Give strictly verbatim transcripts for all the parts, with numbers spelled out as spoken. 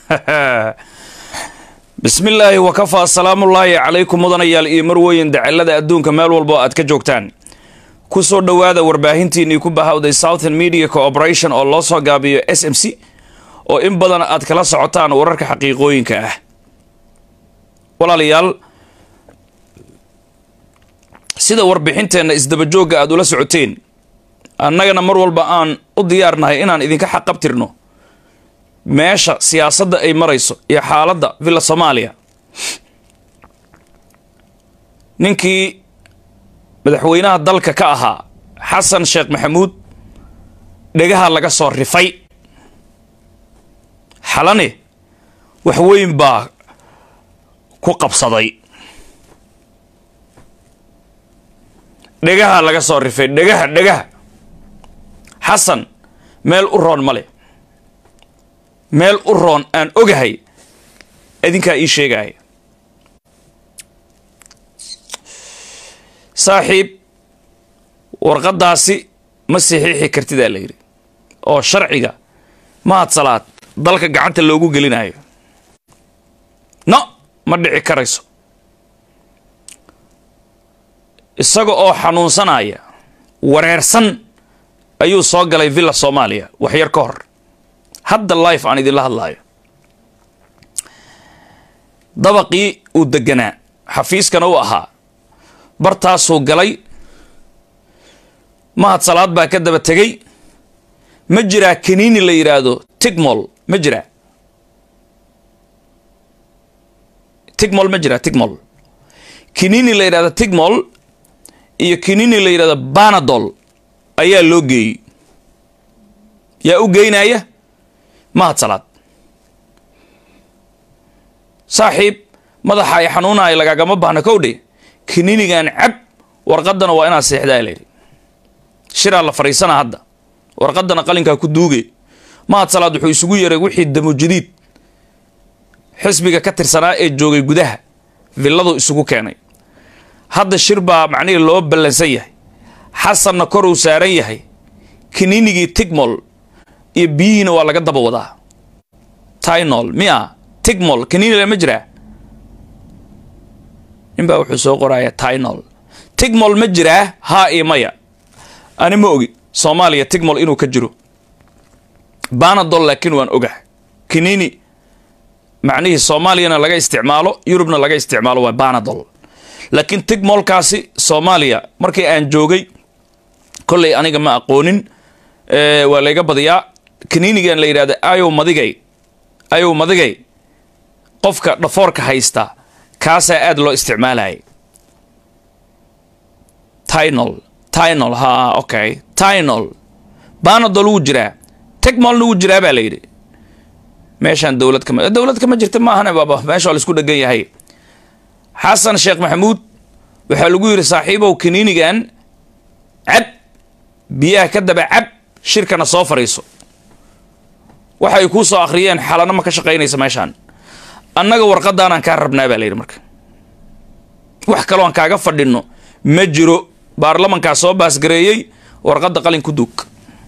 بسم الله وكفى سلام الله عليكم مدنيال iyo marweyn dacalada adduunka meel walba aad ka joogtaan ku soo dhawaada warbaahintiina ku bahawday Southern Media Corporation oo loo soo gaabiyo S M C oo in badan aad kala socotaan wararka xaqiiqooyinka ah walaalayaal sida warbixinteena isdaba jooga aad ula socoteen annagana mar walba aan u diyaarnahay inaan idinka xaqabtirno meesha siyaasadda ay marayso iyo xaaladda villa Soomaaliya ninkii madaxweynaha dalka ka ahaa Xasan Sheekh Maxamuud dhagaha laga soo rifay xalane wax weyn baa ku qabsaday dhagaha laga soo rifay dhagaha dhagaha Xasan meel u roon male meel u roon aan ogahay idinka ii sheegay saaxiib warqadaasi ma saxiixi kartida la yiri oo sharciga ma had salaad dalka gacanta loogu gelinayo no ma dhici karayso isaga oo xanuunsanaya wareersan ayuu soo galay villa Soomaaliya wax yar ka hor hadda life aan idin la hadlaayo dabaqii uu deganaa xafiiskana uu ahaa bartaasuu galay mahad salaad baa ka daba tegay ma jiraa kaniini la yiraahdo tigmol ma jiraa tigmol ma jiraa tigmol kaniini la yiraahdo tigmol iyo kaniini la yiraahdo Panadol ayaa loo geeyay yaa u geynaya mahad salaad saaxiib madaxa ay xanuunay lagagama baahna kowdhe kiniinigan cab warqadana waa inaad seexdaa leeyahay shira la fariisana hadda warqadana qalinka ku duugay mahad salaad wuxuu isugu yeeray wixii damo jadiid xisbiga ka tirsanaa ee joogay gudaha villadu isugu keenay hadda shir baa macnaheedu loo balansan yahay xasanna kor uu saaran yahay kiniinigii tigmol iyo biyihiina waa laga daba wadaa Tylenol miya tigmol kaniini la ma jiraa inba wuxuu soo qorayaa Tylenol tigmol ma jiraa ha iyo maya ani ma ogi Soomaaliya tigmol inuu ka jiro Panadol laakiin waan ogahay kaniini macnihi Soomaaliyana laga isticmaalo Yurubna laga isticmaalo waa Panadol laakiin tigmol kaasi Soomaaliya markii aan joogay kulay aniga ma aqoonin ee waa laga badiyaa kaniinigan la yiraahdo ayo madigay ayo madigay qofka dhafoorka haysta kaasa aad loo isticmaalay Tylenol Tylenol ha okay Tylenol Panadol uu jira tigmol uu jira baa la yiri meeshan dawlad kama dawlad kama jirta ma ahana baba meesha la isku dhagan yahay Xasan Sheekh Maxamuud waxa lagu yiri saaxiibow kaniinigan cab biyaha ka daba cab shirkana soo fariiso waxay ku soo akhriyeen xalana ma ka shaqeynaysa meeshan annaga warqadaan aan ka rabnaa baa leeyahay marka wax kale oo aan kaaga fadhino ma jiro baarlamaanka soo baas gareeyay warqada qalin ku duug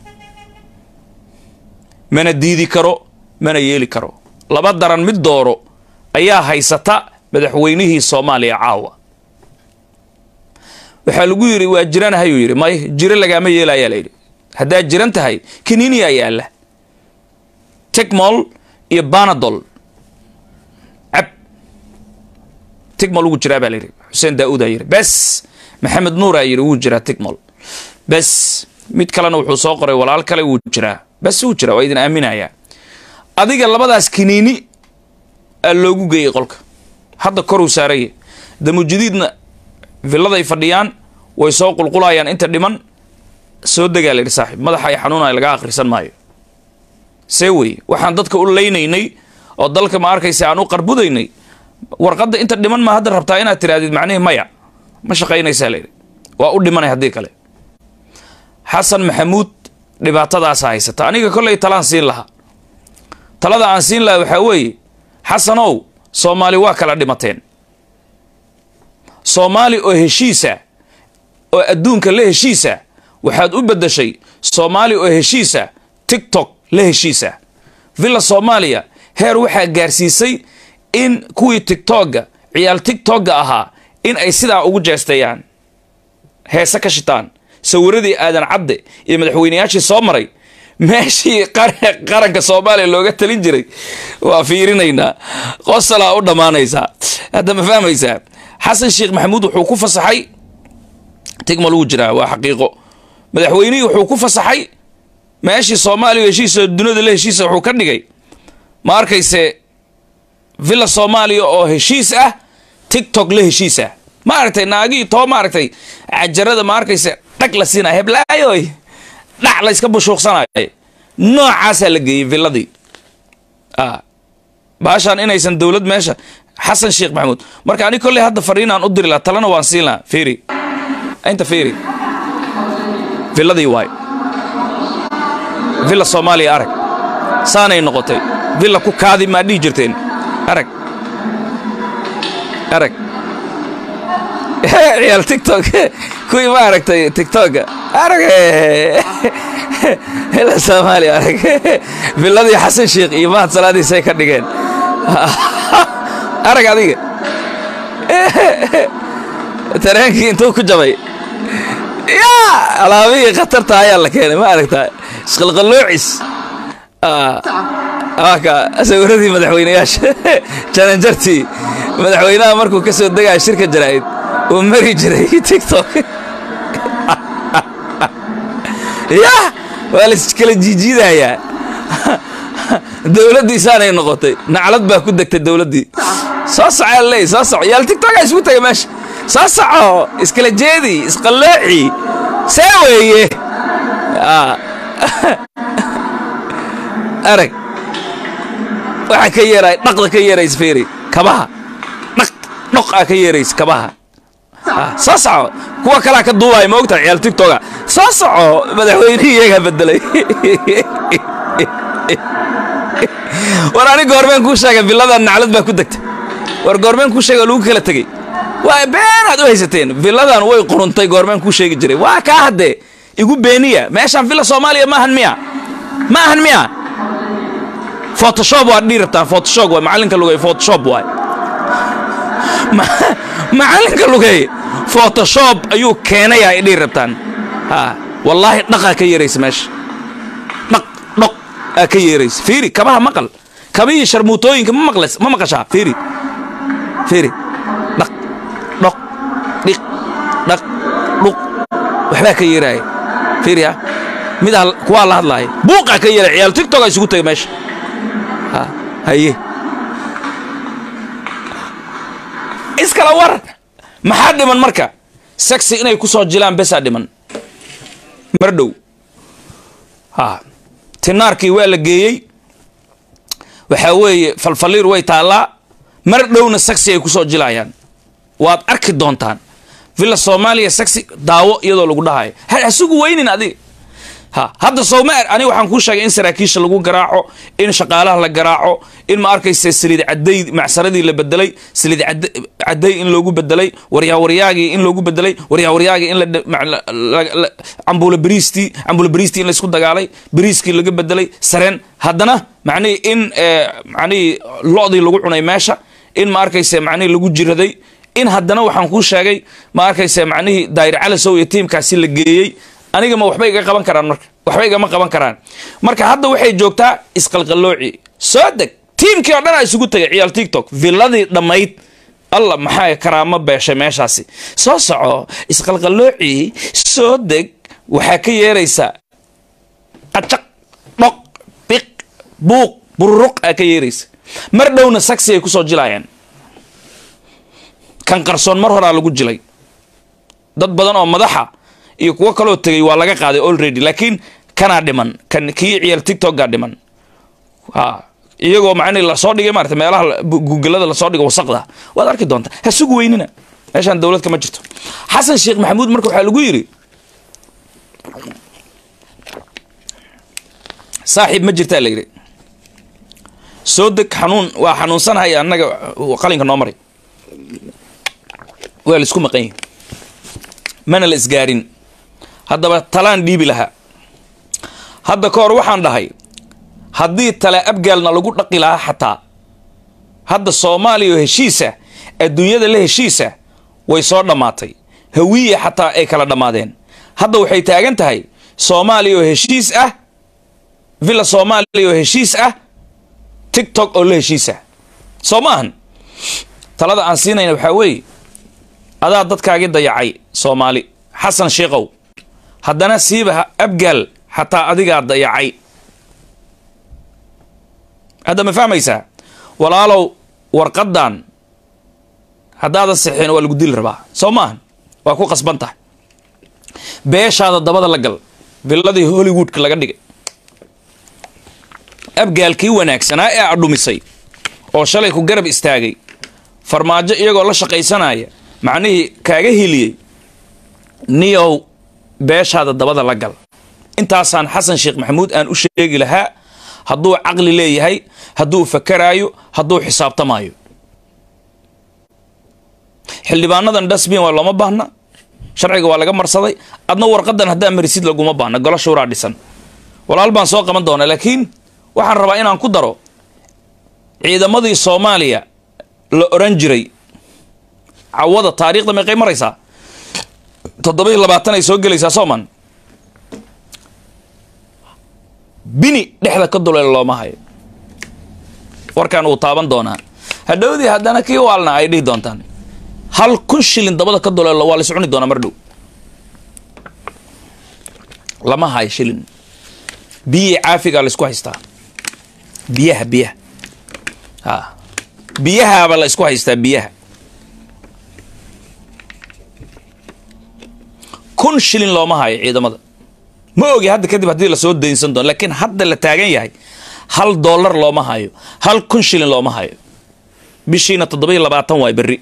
mana diidi karo mana yeeli karo laba daran mid dooro ayaa haysata madaxweynihii Soomaaliya caawa waxa lagu yiri waa jiraan hayu yiri may jira laga ma yeelaya leeyahay hadaa jiran tahay kaniini ayaa la tigmol iyo Panadol ab tigmol ugu jira baa leeyahay Xuseen Daawud ayir bas Maxamed Nuur ayir ugu jira tigmol bas mid kalena wuxuu soo qoray walaal kale uu jira bas uu jira waa idin aaminaya adiga labadaas kaniini loogu geeyay qolka hadda kor uu saaray damo jadiidna villada ay fadhiyaan way soo qulqulayaan inta dhiman soo dagaalay saaxiib madaxa ay xanuunay laga akhrisan maayo seeway waxaan dadka u leynaynay oo dalka ma arkaysa aan u qarbudaynay warqada inta dhiman ma hadda rabtaa inaad tiraadid macnaheedu maya ma shaqeynaysa leeyahay waa u dhimanay hadii kale Xasan Maxamuud dhibaatadaas haysata aniga kulay talaan siin laha talada aan siin laha waxa weeye Xasanow Soomaali waa kala dhimateen Soomaali oo heshiisa oo adduunka la heshiisa waxaad u bedeshay Soomaali oo heshiisa TikTok la heshiisa villa Soomaaliya heer waxaa gaarsiisay in kuwii tiktoka ciyaal tiktoka ahaa in ay sidaa ugu jeestayaan heese ka shitaan sawiradii aadan cadde iyo madaxweynayaashii soo maray meeshii qaranka Soomaaliya looga talin jiray waa fiirinaynaa qosala u dhamaanaysa hadda ma fahmaysaa xasan sheekh maxamuud wuxuu ku fasaxay tigmal uu jiraa waa xaqiiqo madaxweynuhu wuxuu ku fasaxay meeshii Soomaaliya heshiisa dunida la heshiisa wuxuu ka dhigay ma arkayse villa Soomaaliya oo heshiis ah TikTok la heshiisa ma aragtay naagi too ma aragtay ajarada ma arkayse dhag la siinaa heblaayoy dhac la iska bushuuqsanay noocaas la geeyay villadii ah baashan inaysan dawlad meesha xasan sheekh maxamuud marka ani kulli hadda fariinaan u diri la talana waan siinaa fiiri inta fiiri villadii waay villa Soomaaliya arag saanay noqotay villa ku kaadi ma dhii jirteen arag arag عيال تيك توك كوي ما عرفتي تيك توك عرق هلا سامالي عرق بالذي حسن شيخ إيمان صلادي سيكر دقين عرق هذيك ترانكي انتو كجبي يا علامي خطرتها يلا كيني ما عرفتها شغل غلوعس اه هاكا اسوردي مدحوينياش جانجرتي مدحوينها مركو كسو دقا شركة جرايد ومري جري تيك توك يا والس كلا جيجي ده يا دولتي سانه نقطه نعلد با ku degtay dawladii soo socay lay soo socay yal TikTok ay isku tagay meesh soo soco iskala jeedi isqalaaci saweeye ah arag waxa ka yeeray dhaqda ka yeeray isfeeri kabaha dhaq dhaq ka yeeray kabaha soo soco kuwa kala ka duubay ma ogtahay ciyaal TikTok soo soco madaxweynaha iyaga bedelay war ani goormeen ku sheegay villada naclad baa ku degtay war goormeen ku sheegay lagu kala tagay waa been aad u haysateen villadan way quruntay goormeen ku sheegi jiray waa ka hadde igu beeniya meeshan villa Soomaaliya ma ahan miya ma ahan miya Photoshop waa dhirta Photoshop waa macalinka lugay Photoshop waa macalinka lugay Photoshop ayuu keenay ay dhirtaan ha wallahi dhaqa ka yareys meesh dhaq dhaq ka yareys fiiri kabaha maqal kabii sharmuutooyinka ma maqlas ma maqashaa fiiri fiiri dhaq dhaq dhiq dhaq dhuq waxba ka yaray fiiri ha mid kuwa la hadlay buuqa ka yaray ciyaal TikTok ay isugu tagay meesh ha haye iskala war maxaa dhiman marka sexy inay ku soo jilaan bes dhiman mardhow ha tinaarkii waa la geeyay waxa weeye falfaliir way taala mardhowna sexy ay ku soo jilayaan waad arki doontaan villa Soomaaliya sexy daawo iyadoo lagu dhahay ha asugu weynin adiga ha hadda Soomaar ani waxaan ku sheegay in saraakiisha lagu garaaco in shaqaalaha la garaaco in ma arkaysa saliid caday macsaradii la bedelay saliid caday in loogu bedelay wariyaa wariyaagi in loogu bedelay wariyaa wariyaagi in la ambula bariisti ambula bariisti in la isku dagaalay bariiski laga bedelay sareen haddana macnii in macnii loodii lagu cunay meesha in ma arkaysa macnii lagu jiraday in haddana waxaan ku sheegay ma arkaysa macnii daayir cali soo iyo tiimkaasi la geeyay aniga ma waxba iga qaban karaan marka waxba iga ma qaban karaan marka hadda waxay joogtaa isqalqalooci soo deg tiimkii oo dhan ay isugu tagay ciyaal TikTok villadii dhamayd alla maxay karaamo beeshay meeshaasi soo soco isqalqalooci soo deg waxa ka yeeraysa qacaq dhaq biq buuq buruq ka yeeraysa mar dhowna saxi ay ku soo jilayaan kan qarsoon mar hore lagu jilay dad badan oo madaxa iyo kuwa kale oo tagay waa laga qaaday already laakiin kana dhiman kan kii ciyaal TikTok ga dhiman ha iyagoo macnay la soo dhigay maartay meelaha Google-da la soo dhigay wasaqda waad arki doontaa ha sugu weynina meeshan dawlad kama jirto xasan sheekh maxamuud markuu waxa lagu yiri saaxiib ma jirtaa la yiri soo deg xanuun waa xanuunsanahay annaga qalinka noo maray waa la isku maqan mana la isgaarin haddaba talaan dhiibi lahaa hadda ka hor waxaan dhahay haddii tala abgaalna lagu dhaqi lahaa xataa hadda Soomaaliya oo heshiisa adduunyada la heshiisa way soo dhamaatay hawiye xataa ay kala dhamaadeen hadda waxay taagan tahay Soomaaliya oo heshiis ah villa Soomaaliya oo heshiis ah TikTok oo la heshiisa Soomaan talada aan siinayna waxa weey adaa dadkaaga dayacay Soomaali Xasan Sheekhow haddana siiba abgaal xataa adiga dayacay هذا ما فهميسا ولا لو ورقدان هذا الصحين ولا قديل ربع سومان واكو قصبنته بيش هذا الضبط اللقل بالذي هوليوود كلا قديك أبقى الكيونك سنة أعدو مسي أو شلي كو قرب استاجي فرماجة يقول الله شقي سنايا معنيه كاجه لي نيو بيش هذا الضبط اللقل أنت أصلا حسن شيخ محمود أن أشيء لها hadduu aqli leeyahay hadduu fakaraayo hadduu xisaabtamaayo xildhibaanadan dasbiin waa looma baahna sharciga waa laga marsaday adna warqadan hadaa marisid laguma baahna golo shuuraa dhisan walaal baan soo qaban doonaa laakiin waxaan rabaa inaan ku daro ciidamadii Soomaaliya la oran jiray cawada taariikhda meeqay maraysaa toddoba iyo labaatan ay soo galaysaa Soomaan bini dhexda ka duleel looma hayo warkaan uu taaban doonaa hadhowdii haddana kii waalna ay dhihi doontaan hal kun shilin dabada ka duleel waa la soconi doonaa mar dhow lama hayo shilin biyi caafiga la isku haystaa biyaha biyaha ha biyaha baa la isku haystaa biyaha kun shilin looma hayo ciidamada ما أوجي هذا كذب هدي لسود دين صندوق لكن هذا اللي تاجي هاي هل دولار لو ما هايو هل كنشل لو ما هايو بيشينا تضبي الله بعطان واي بري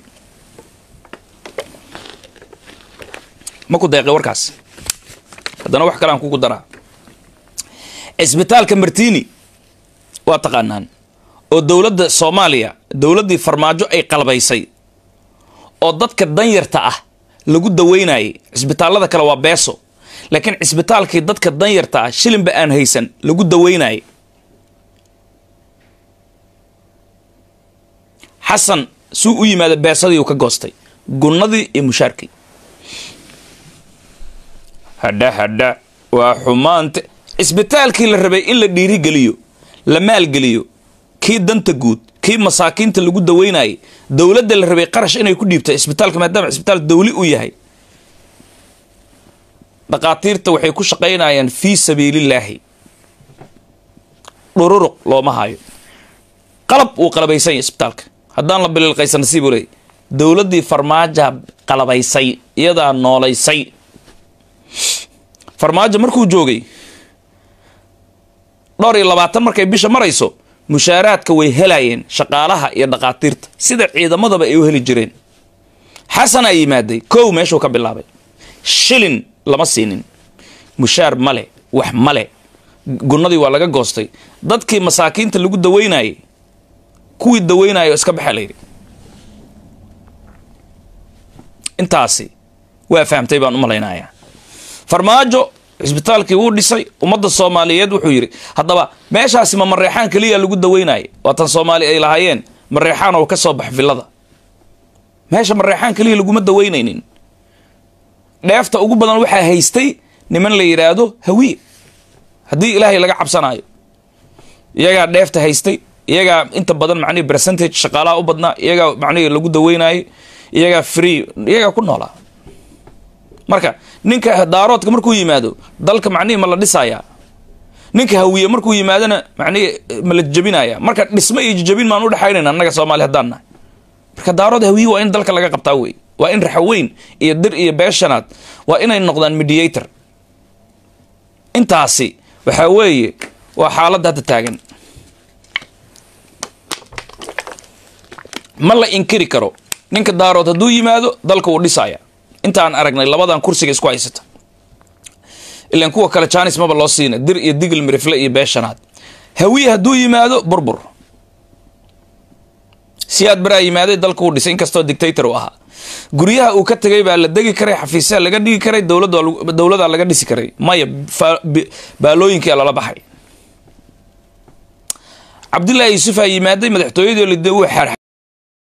ما كنت دقيقة وركاس هذا أنا واحد كلام كوكو درا إسبيتال كمرتيني واتقانان والدولة الصومالية دولة دي فرماجو أي قلبي سي وضد كدنير تأه لجود دويناي إسبيتال هذا كلا وابيسو لكن إسبيتالكي dadka danyarta ah shilin ba aan haysan lagu daweynay Xasan suu u yimaada beesadii uu ka goostay gunnadii iyo mushaarkii hada hada waa xumaanta isbitaalkii la rabay in la dhiiri galiyo la maal galiyo kii danta guud kii masaakiinta lagu daweynay dawladda la rabay qarash inay ku dhiibto isbitaalka maadaama isbitaal dawli u yahay dhaqaatiirta waxay ku shaqeynayaan fi sabiilillaahi dhururuq looma hayo qalab uu qalabaysan isbitaalka haddaan la bilil qaysan nasiib u leey dawladii farmaajo qalabaysay iyada noolaysay farmaajo markuu joogay dhowr iyo labaatan markay bisha marayso mushaaraadka way helayeen shaqaalaha iyo dhaqaatiirta sida ciidamadaba ay u heli jireen xasan ay yimaaday koow meeshuu ka bilaabay shilin lama siinin mushaar male wax male gunnadii waa laga goostay dadkii masaakiinta lagu daweynayay kuwii daweynayo iska baxalay intaasi waa fahamtay baan u malaynayaa farmaajo isbitaalkii uu dhisay ummadda Soomaaliyeed wuxuu yiri haddaba meeshaasi ma mareexaan kaliya lagu daweynay watan Soomaali ay lahaayeen mareexaan oo ka soo bax villada meesha mareexaan kaliya lagu ma daweynaynin dheefta ugu badan waxa haystay niman la yiraahdo hawiye hadii ilaahay laga cabsanayo iyaga dheefta haystay iyaga inta badan macni percentage shaqaalaha u badna iyaga macni lagu daweynay iyaga free iyaga ku noolaa marka ninka daaroodka markuu yimaado dalka macni ma la dhisaya ninka hawiye markuu yimaadana macni ma la jabinaya marka dhismo iyo jabin maan u dhaxaynayna annaga Soomaali hadana marka daarood hawiye waa in dalka laga qabtaa way waa in raxweyn iyo dir iyo beeshanaad waa inay noqdaan mediator intaasi waxa weeye waa xaaladda hadda taagan ma la inkiri karo ninka daarood hadduu yimaado dalka uu dhisaya intaan aragnay labadan kursiga isku haysata ilaan kuwa kale Jaanis maba loo siina dir iyo digil mirifle iyo beeshanaad hawiye hadduu yimaado burbur siyaad baraa yimaaday dalka uu dhisay inkastoo dictator u ahaa guryaha uu ka tagay baa la degi karay xafiisaha laga dhigi karay dawladda dawladda laga dhisi karay maya baalooyinkii la baxay cabdullaahi yuusuf aa yimaaday madaxtooyadii la dee uu xeer